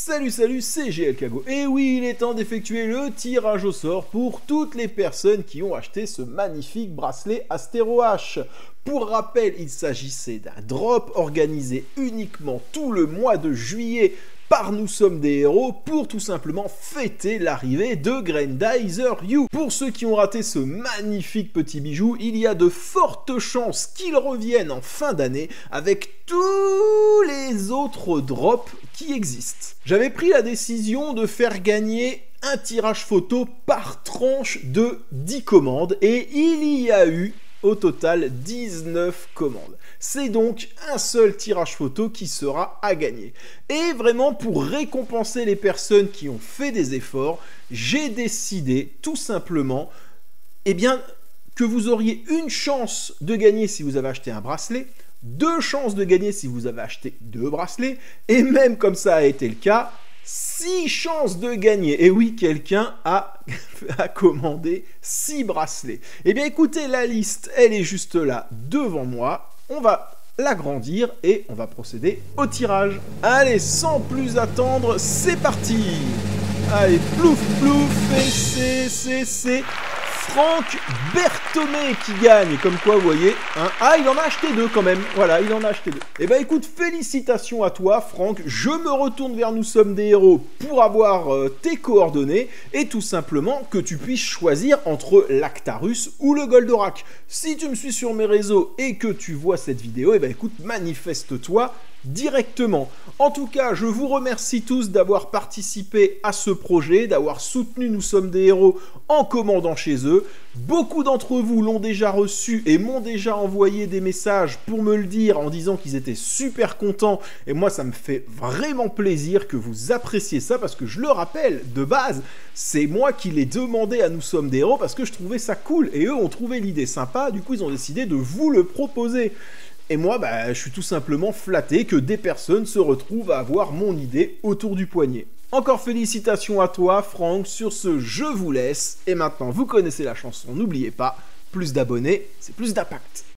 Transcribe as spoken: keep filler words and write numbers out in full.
Salut salut, c'est G L Kago. Et oui, il est temps d'effectuer le tirage au sort pour toutes les personnes qui ont acheté ce magnifique bracelet Astéro H. Pour rappel, il s'agissait d'un drop organisé uniquement tout le mois de juillet par Nous Sommes des Héros pour tout simplement fêter l'arrivée de Grendizer You. Pour ceux qui ont raté ce magnifique petit bijou, il y a de fortes chances qu'il revienne en fin d'année avec tous les autres drops qui existent. J'avais pris la décision de faire gagner un tirage photo par tranche de dix commandes et il y a eu au total dix-neuf commandes. C'est donc un seul tirage photo qui sera à gagner. Et vraiment pour récompenser les personnes qui ont fait des efforts, j'ai décidé tout simplement eh bien, que vous auriez une chance de gagner si vous avez acheté un bracelet, deux chances de gagner si vous avez acheté deux bracelets, et même comme ça a été le cas, six chances de gagner. Et oui, quelqu'un a, a commandé six bracelets. Eh bien écoutez, la liste, elle est juste là devant moi. On va l'agrandir et on va procéder au tirage. Allez, sans plus attendre, c'est parti. Allez, plouf plouf, et c'est, c'est, c'est Franck Berthomé qui gagne. Comme quoi, vous voyez, hein. Ah, il en a acheté deux quand même. Voilà, il en a acheté deux. Eh ben écoute, félicitations à toi, Franck. Je me retourne vers Nous Sommes des Héros pour avoir euh, tes coordonnées et tout simplement que tu puisses choisir entre l'Actarus ou le Goldorak. Si tu me suis sur mes réseaux et que tu vois cette vidéo, eh ben écoute, manifeste-toi directement. En tout cas, je vous remercie tous d'avoir participé à ce projet, d'avoir soutenu Nous Sommes des Héros en commandant chez eux. Beaucoup d'entre vous l'ont déjà reçu et m'ont déjà envoyé des messages pour me le dire en disant qu'ils étaient super contents. Et moi, ça me fait vraiment plaisir que vous appréciez ça parce que je le rappelle, de base, c'est moi qui l'ai demandé à Nous Sommes des Héros parce que je trouvais ça cool. Et eux ont trouvé l'idée sympa, du coup, ils ont décidé de vous le proposer. Et moi, bah, je suis tout simplement flatté que des personnes se retrouvent à avoir mon idée autour du poignet. Encore félicitations à toi, Franck, sur ce je vous laisse. Et maintenant, vous connaissez la chanson, n'oubliez pas, plus d'abonnés, c'est plus d'impact.